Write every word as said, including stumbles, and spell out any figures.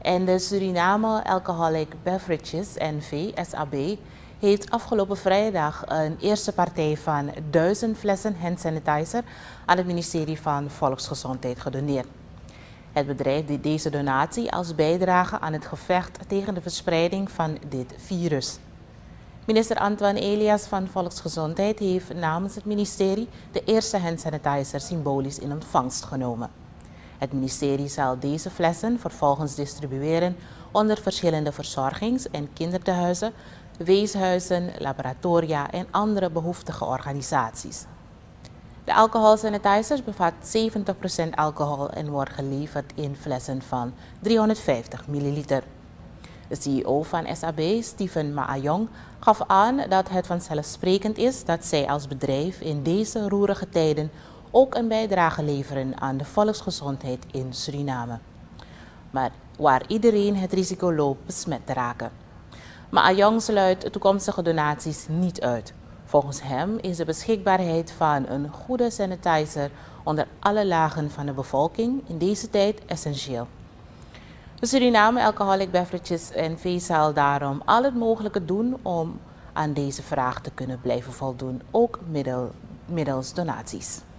En de Suriname Alcoholic Beverages N V, S A B, heeft afgelopen vrijdag een eerste partij van duizend flessen hand sanitizer aan het ministerie van Volksgezondheid gedoneerd. Het bedrijf deed deze donatie als bijdrage aan het gevecht tegen de verspreiding van dit virus. Minister Antoine Elias van Volksgezondheid heeft namens het ministerie de eerste hand sanitizer symbolisch in ontvangst genomen. Het ministerie zal deze flessen vervolgens distribueren onder verschillende verzorgings- en kindertehuizen, weeshuizen, laboratoria en andere behoeftige organisaties. De alcoholsanitizers bevat zeventig procent alcohol en wordt geleverd in flessen van driehonderdvijftig milliliter. De C E O van S A B, Stephen Maayong, gaf aan dat het vanzelfsprekend is dat zij als bedrijf in deze roerige tijden ook een bijdrage leveren aan de volksgezondheid in Suriname, maar waar iedereen het risico loopt besmet te raken. Maayong sluit toekomstige donaties niet uit. Volgens hem is de beschikbaarheid van een goede sanitizer onder alle lagen van de bevolking in deze tijd essentieel. De Suriname Alcoholic Beverages N V zal daarom al het mogelijke doen om aan deze vraag te kunnen blijven voldoen, ook middel, middels donaties.